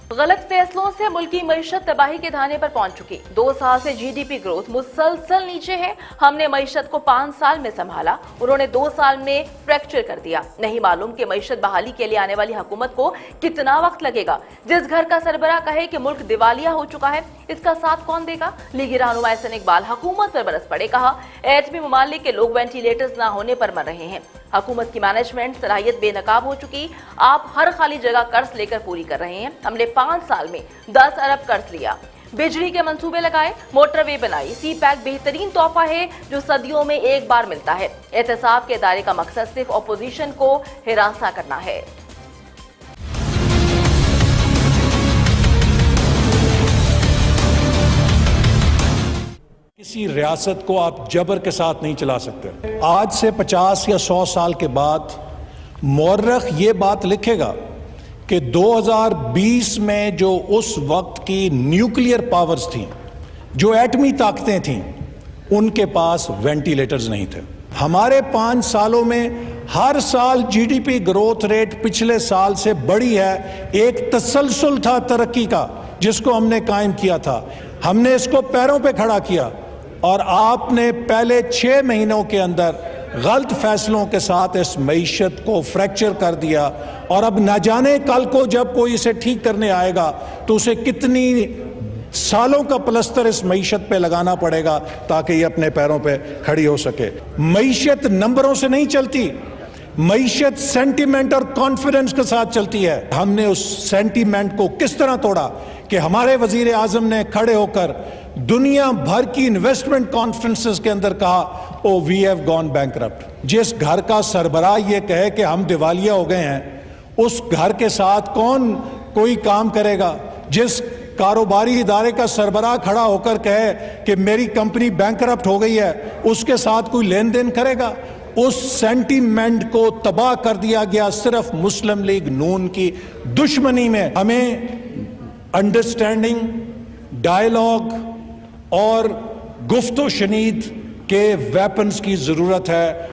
गलत फैसलों से मुल्क की मईशत तबाही के धाने पर पहुंच चुकी। 2 साल से जीडीपी ग्रोथ मुसलसल नीचे है। हमने मईशत को 5 साल में संभाला, उन्होंने 2 साल में फ्रैक्चर कर दिया। नहीं मालूम कि मईशत बहाली के लिए आने वाली हुकूमत को कितना वक्त लगेगा। जिस घर का सरबराह कहे कि मुल्क दिवालिया हो चुका है, इसका साथ कौन देगा? लीगी रहनुमा एहसन इकबाल हुकूमत पर बरस पड़े। कहा, एटमी ममालिक के लोग वेंटिलेटर्स ना होने पर मर रहे हैं। हुकूमत की मैनेजमेंट सलाहियत बेनकाब हो चुकी। आप हर खाली जगह कर्ज लेकर पूरी कर रहे हैं। हमने 5 साल में 10 अरब कर्ज लिया, बिजली के मंसूबे लगाए, मोटरवे बनाई। सी पैक बेहतरीन तोहफा है जो सदियों में एक बार मिलता है। एहतसाब के इदारे का मकसद सिर्फ अपोजिशन को हिरासा करना है। किसी रियासत को आप जबर के साथ नहीं चला सकते। आज से 50 या 100 साल के बाद मौर्रख ये बात लिखेगा कि 2020 में जो उस वक्त की न्यूक्लियर पावर्स थी, जो एटमी ताकतें थीं, उनके पास वेंटिलेटर्स नहीं थे। हमारे 5 सालों में हर साल जीडीपी ग्रोथ रेट पिछले साल से बढ़ी है। एक तसलसल था तरक्की का जिसको हमने कायम किया था। हमने इसको पैरों पे खड़ा किया और आपने पहले 6 महीनों के अंदर गलत फैसलों के साथ इस मईशत को फ्रैक्चर कर दिया। और अब न जाने कल को जब कोई इसे ठीक करने आएगा तो उसे कितनी सालों का प्लस्तर इस मईशत पे लगाना पड़ेगा ताकि ये अपने पैरों पे खड़ी हो सके। मईशत नंबरों से नहीं चलती, मईशत सेंटीमेंट और कॉन्फिडेंस के साथ चलती है। हमने उस सेंटीमेंट को किस तरह तोड़ा कि हमारे वजीर आजम ने खड़े होकर दुनिया भर की इन्वेस्टमेंट कॉन्फ्रेंसेस के अंदर कहा, oh we have gone bankrupt. जिस घर का सरबराह ये कहे कि हम दिवालिया हो गए हैं, उस घर के साथ कौन कोई काम करेगा? जिस कारोबारी इदारे का सरबराह खड़ा होकर कहे कि मेरी कंपनी बैंकरप्ट हो गई है, उसके साथ कोई लेन देन करेगा? उस सेंटीमेंट को तबाह कर दिया गया सिर्फ मुस्लिम लीग नून की दुश्मनी में। हमें अंडरस्टैंडिंग, डायलॉग और गुफ्तो शनीद के वेपन्स की जरूरत है।